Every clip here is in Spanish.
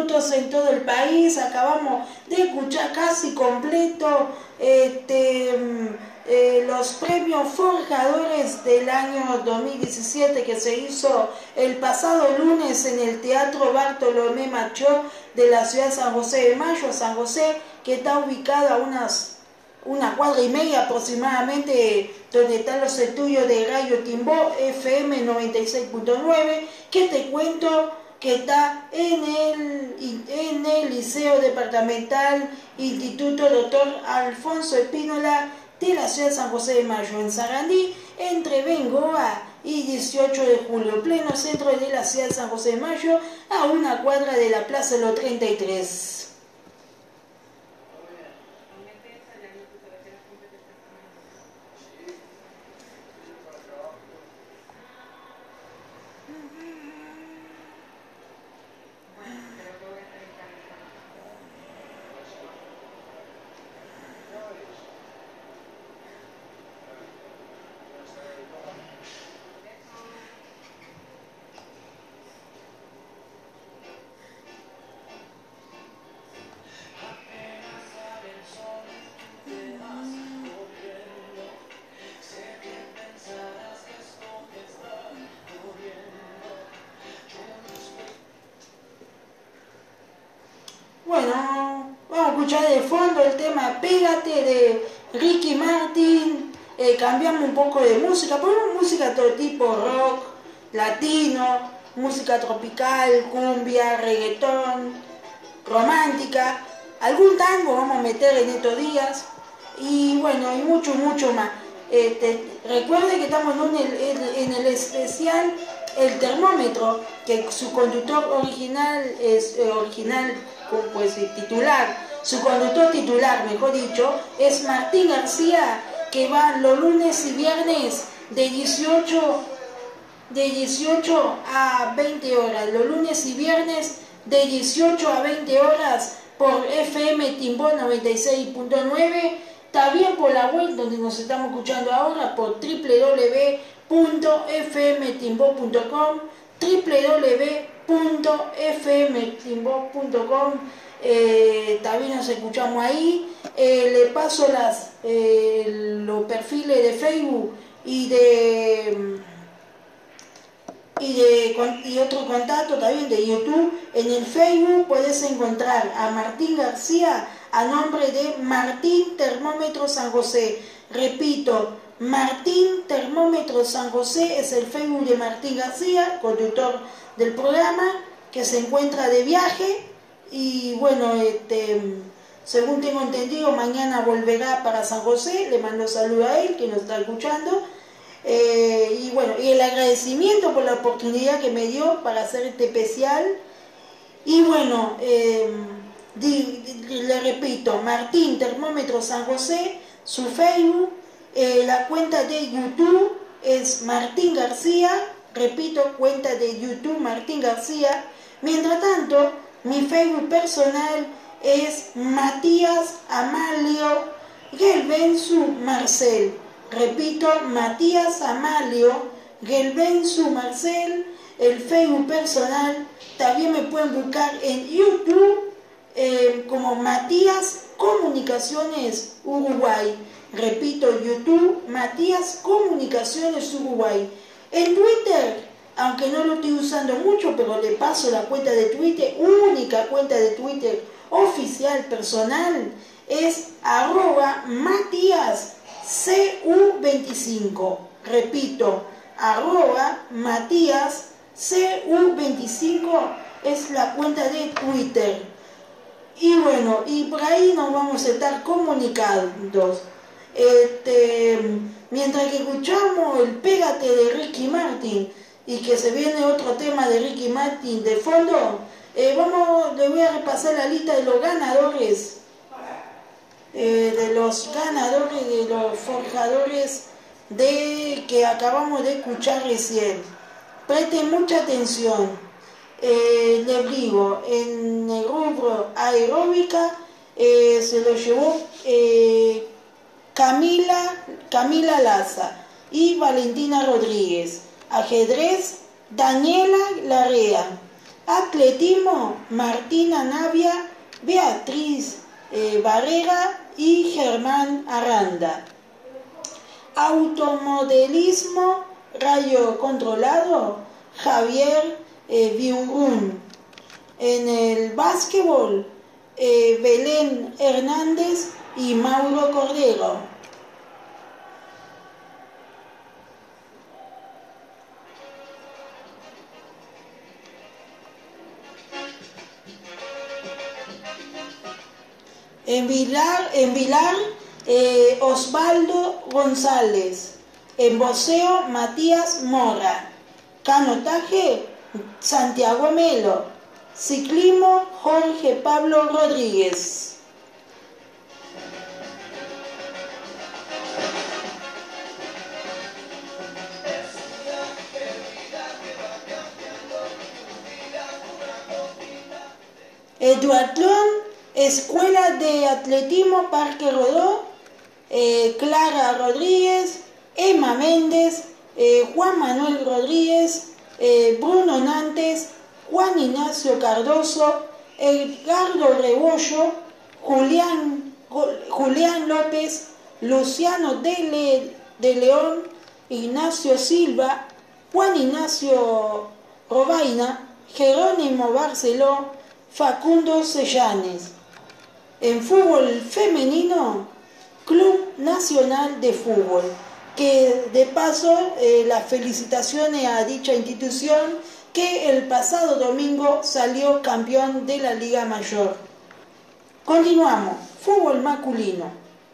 minutos en todo el país. Acabamos de escuchar casi completo los premios Forjadores del año 2017 que se hizo el pasado lunes en el Teatro Bartolomé Machó de la ciudad de San José de Mayo, San José, que está ubicado a una cuadra y media aproximadamente donde están los estudios de Radio Timbó FM 96.9, que te cuento que está en el Liceo Departamental Instituto Dr. Alfonso Espínola de la ciudad de San José de Mayo, en Sarandí, entre Bengoa y 18 de julio, pleno centro de la ciudad de San José de Mayo, a una cuadra de la Plaza Los 33. Bueno, vamos a escuchar de fondo el tema Pégate de Ricky Martin. Cambiamos un poco de música, ponemos música de todo tipo, rock, latino, música tropical, cumbia, reggaetón, romántica, algún tango vamos a meter en estos días y bueno, y mucho más. Recuerde que estamos en el especial El Termómetro, que su conductor original es su conductor titular, mejor dicho, es Martín García, que va los lunes y viernes de 18 a 20 horas, los lunes y viernes de 18 a 20 horas por FM Timbó 96.9, también por la web donde nos estamos escuchando ahora por www.fmtimbó.com, www.fmtimbó.com. También nos escuchamos ahí. Le paso los perfiles de Facebook y otro contacto también de YouTube. En el Facebook puedes encontrar a Martín García a nombre de Martín Termómetro San José. Repito, Martín Termómetro San José es el Facebook de Martín García, conductor del programa, que se encuentra de viaje y bueno, según tengo entendido, mañana volverá para San José. Le mando saludo a él que nos está escuchando. Y bueno, y el agradecimiento por la oportunidad que me dio para hacer este especial. Y bueno, le repito, Martín Termómetro San José, su Facebook, la cuenta de YouTube es Martín García, repito, cuenta de YouTube Martín García. Mientras tanto, mi Facebook personal es Matías Amalio Gelbensu Marcel. Repito, Matías Amalio Gelbensu Marcel, el Facebook personal. También me pueden buscar en YouTube como Matías Comunicaciones Uruguay. Repito, YouTube Matías Comunicaciones Uruguay. En Twitter, aunque no lo estoy usando mucho, pero le paso la cuenta de Twitter, única cuenta de Twitter oficial personal, es @MatíasCU25. Repito, @MatíasCU25 es la cuenta de Twitter. Y bueno, y por ahí nos vamos a estar comunicando. Mientras que escuchamos el Pégate de Ricky Martin y que se viene otro tema de Ricky Martin de fondo, le voy a repasar la lista de los ganadores, de los forjadores que acabamos de escuchar recién. Presten mucha atención. Les digo, en el rubro aeróbica se lo llevó Camila Laza y Valentina Rodríguez. Ajedrez, Daniela Larrea. Atletismo, Martina Navia, Beatriz Barrera y Germán Aranda. Automodelismo, rayo controlado, Javier Biurún. En el básquetbol, Belén Hernández y Mauro Cordero. En Vilar, Osvaldo González. En boxeo, Matías Mora. Canotaje, Santiago Melo. Ciclismo, Jorge Pablo Rodríguez. Duatlón, Escuela de Atletismo Parque Rodó, Clara Rodríguez, Emma Méndez, Juan Manuel Rodríguez, Bruno Nantes, Juan Ignacio Cardoso, Edgardo Rebollo, Julián López, Luciano de León, Ignacio Silva, Juan Ignacio Robaina, Jerónimo Barceló, Facundo Sellanes. En fútbol femenino, Club Nacional de Fútbol, que de paso las felicitaciones a dicha institución que el pasado domingo salió campeón de la Liga Mayor. Continuamos, fútbol masculino.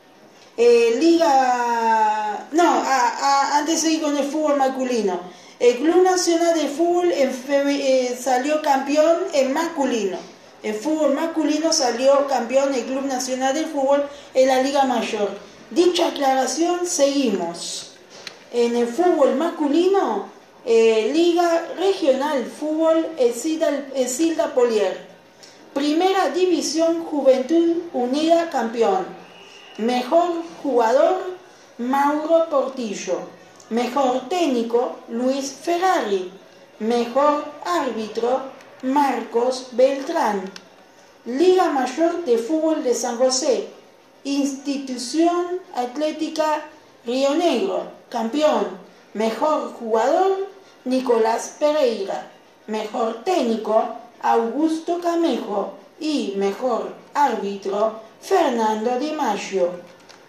Antes de seguir con el fútbol masculino, el Club Nacional de Fútbol salió campeón en masculino. En fútbol masculino salió campeón el Club Nacional de Fútbol en la Liga Mayor. Dicha aclaración, seguimos. En el fútbol masculino, Liga Regional Fútbol Esilda Polier. Primera División Juventud Unida campeón. Mejor jugador, Mauro Portillo. Mejor técnico, Luis Ferrari. Mejor árbitro, Marcos Beltrán. Liga Mayor de Fútbol de San José. Institución Atlética Río Negro. Campeón. Mejor jugador, Nicolás Pereira. Mejor técnico, Augusto Camejo. Y mejor árbitro, Fernando Di Maggio.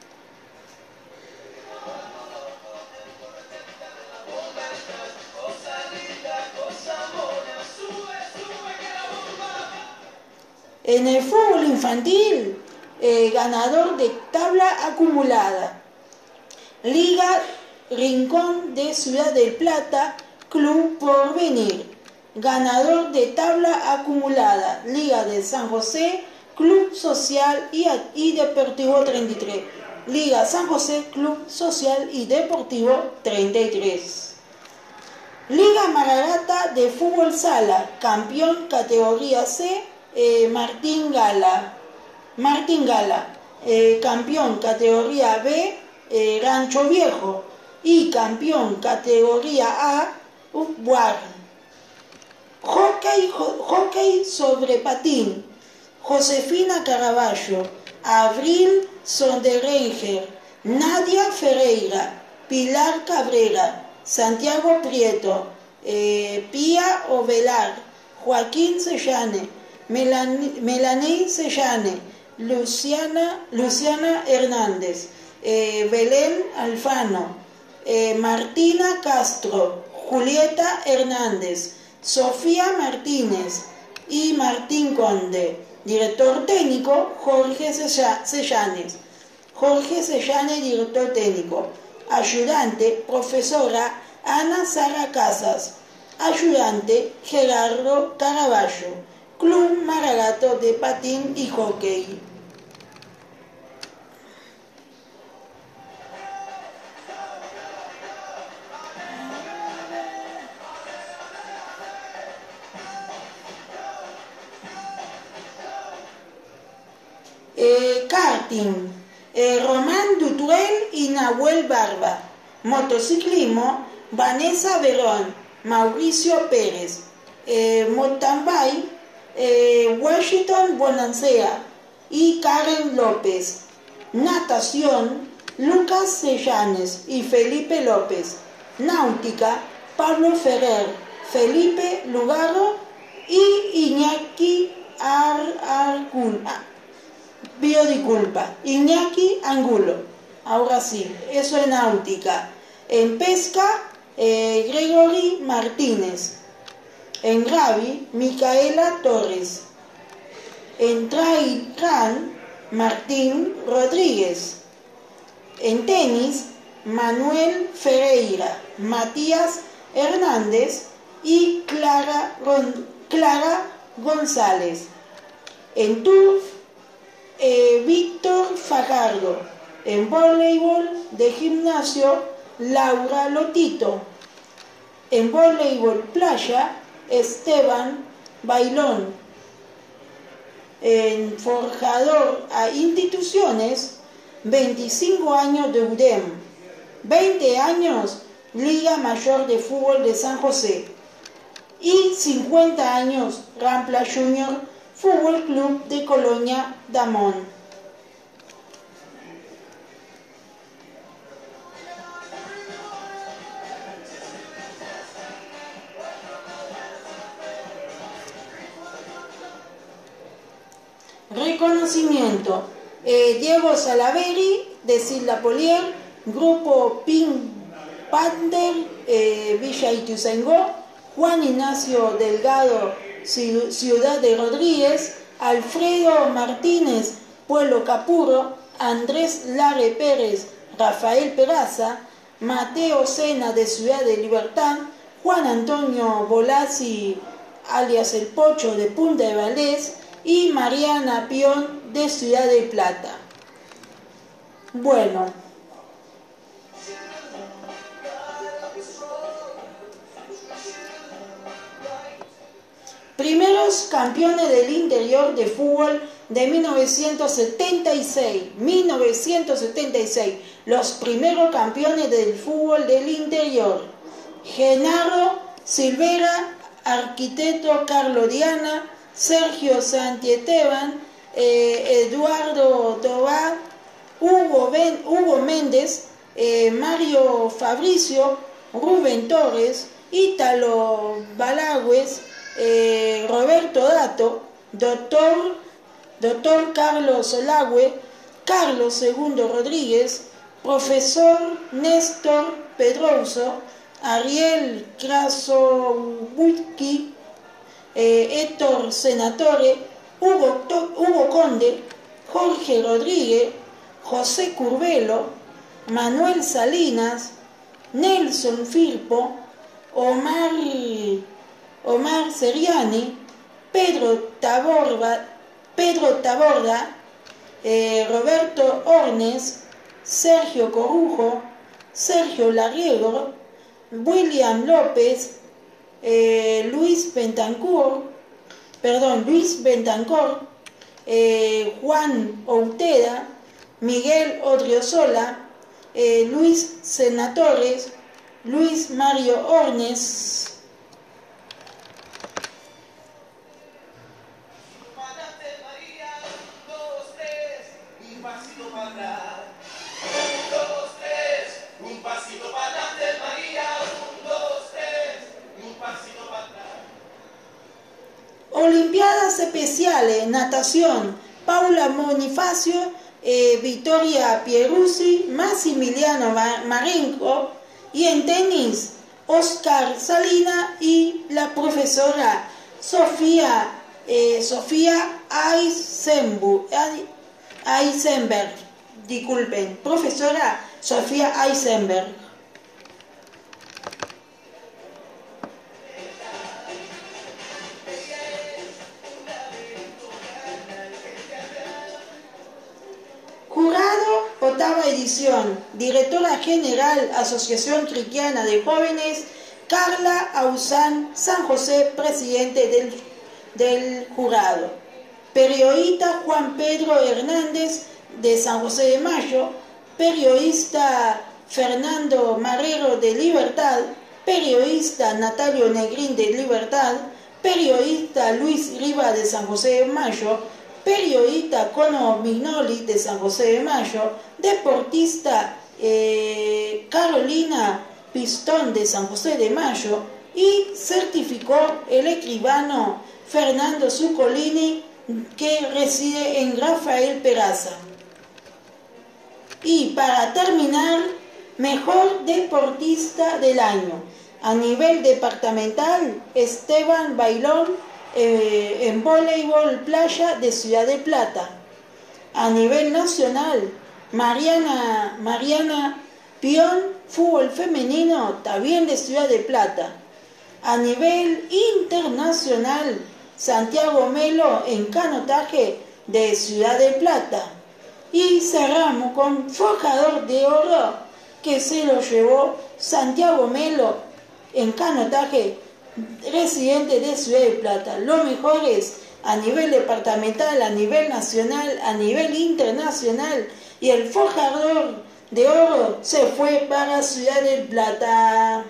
En el fútbol infantil, ganador de tabla acumulada. Liga Rincón de Ciudad del Plata, Club Porvenir. Ganador de tabla acumulada, Liga de San José, Club Social y Deportivo 33. Liga San José, Club Social y Deportivo 33. Liga Maragata de Fútbol Sala, campeón categoría C, Martín Gala. Campeón categoría B, Rancho Viejo. Y campeón categoría A, Buar. Hockey sobre patín, Josefina Caraballo, Abril Sonderenger, Nadia Ferreira, Pilar Cabrera, Santiago Prieto, Pía Ovelar, Joaquín Sellane, Melanie Sellane, Luciana Hernández, Belén Alfano, Martina Castro, Julieta Hernández, Sofía Martínez y Martín Conde. Director técnico, Jorge Sellanes. Jorge Sellanes, director técnico. Ayudante, profesora Ana Sara Casas. Ayudante, Gerardo Caraballo. Club Maragato de Patín y Hockey. Karting, Román Dutuel y Nahuel Barba. Motociclismo, Vanessa Verón, Mauricio Pérez. mountain bike, Washington Bonancea y Karen López. Natación, Lucas Sellanes y Felipe López. Náutica, Pablo Ferrer, Felipe Lugarro y Iñaki Iñaki Angulo. Ahora sí, eso es náutica. En pesca, Gregory Martínez. En rugby, Micaela Torres. En trail run, Martín Rodríguez. En tenis, Manuel Ferreira, Matías Hernández y Clara González. En turf, Víctor Fajardo. En voleibol de gimnasio, Laura Lotito. En voleibol playa, Esteban Bailón. En forjador a instituciones, 25 años de UDEM, 20 años Liga Mayor de Fútbol de San José y 50 años Rampla Junior Fútbol Club de Colonia Damón. Reconocimiento: Diego Salaveri de Silda Polier, Grupo Pink Panther, Villa Ituzaingó, Juan Ignacio Delgado, Ciudad de Rodríguez, Alfredo Martínez, Pueblo Capuro, Andrés Lare Pérez, Rafael Peraza, Mateo Sena de Ciudad de Libertad, Juan Antonio Bolazzi, alias El Pocho de Punta de Valdés, y Mariana Pion de Ciudad de Plata. Bueno, primeros campeones del interior de fútbol de 1976. Los primeros campeones del fútbol del interior: Genaro Silvera, Arquitecto Carlos Diana, Sergio Santiesteban, Eduardo Tobar, Hugo Méndez, Mario Fabricio, Rubén Torres, Ítalo Balagües, Roberto Dato, Doctor Carlos Solagüe, Carlos II Rodríguez, Profesor Néstor Pedroso, Ariel Krasowicki, Héctor Senatore, Hugo Conde, Jorge Rodríguez, José Curvelo, Manuel Salinas, Nelson Firpo, Omar Seriani, Pedro Taborda, Roberto Ornes, Sergio Corujo, Sergio Larriego, William López, Luis Bentancor, Juan Outeda, Miguel Odriozola, Luis Senatores, Luis Mario Ornes. Olimpiadas especiales: natación, Paula Bonifacio, Vittoria Pieruzzi, Massimiliano Marenco, y en tenis, Oscar Salina y la profesora Sofía Eisenberg, profesora Sofía Eisenberg. Jurado, octava edición. Directora General, Asociación Cristiana de Jóvenes, Carla Ausán San José, presidente del jurado. Periodista Juan Pedro Hernández de San José de Mayo, periodista Fernando Marrero de Libertad, periodista Natalio Negrín de Libertad, periodista Luis Riva de San José de Mayo, periodista Cono Mignoli de San José de Mayo, deportista Carolina Pistón de San José de Mayo y certificó el escribano Fernando Zuccolini, que reside en Rafael Peraza. Y para terminar, mejor deportista del año. A nivel departamental, Esteban Bailón en voleibol playa de Ciudad de Plata. A nivel nacional, Mariana Pion, fútbol femenino, también de Ciudad de Plata. A nivel internacional, Santiago Melo en canotaje de Ciudad de Plata. Y cerramos con forjador de oro, que se lo llevó Santiago Melo en canotaje, residente de Ciudad de Plata. Lo mejor es a nivel departamental, a nivel nacional, a nivel internacional, y el forjador de oro se fue para Ciudad de Plata.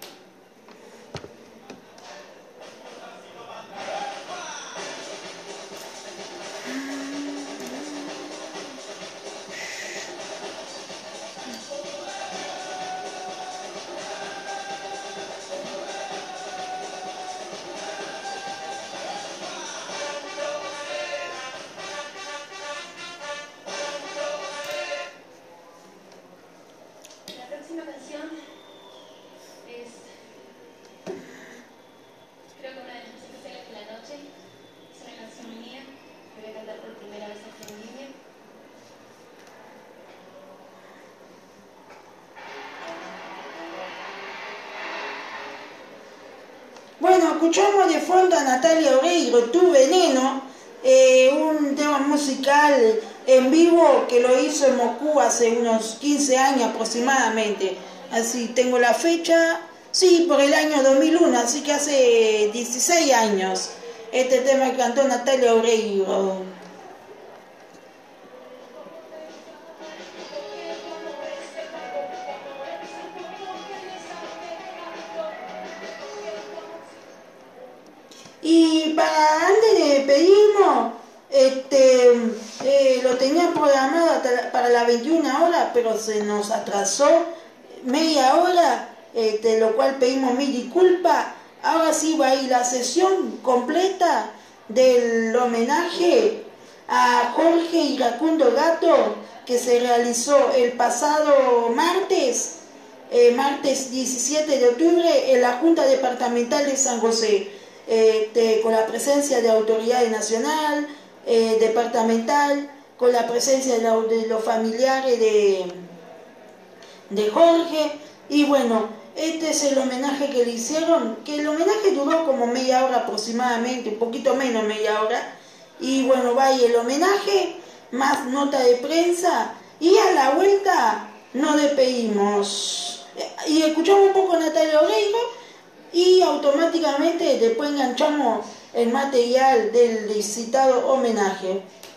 Bueno, escuchamos de fondo a Natalia Oreiro, Tu Veneno, un tema musical en vivo que lo hizo en Moscú hace unos 15 años aproximadamente. Así tengo la fecha, sí, por el año 2001, así que hace 16 años. Este tema que cantó Natalia Oreiro. Y para antes de despedirnos, lo tenía programado para las 21 horas, pero se nos atrasó media hora, lo cual pedimos mil disculpas. Ahora sí va a ir la sesión completa del homenaje a Jorge Iracundo Gato, que se realizó el pasado martes 17 de octubre en la Junta Departamental de San José. Con la presencia de autoridades nacional, departamental, con la presencia de los familiares de Jorge. Y bueno, este es el homenaje que le hicieron, que el homenaje duró como media hora aproximadamente, un poquito menos media hora. Y bueno, va ahí el homenaje, más nota de prensa, y a la vuelta nos despedimos. Y escuchamos un poco a Natalia Oreiro, y automáticamente después enganchamos el material del citado homenaje.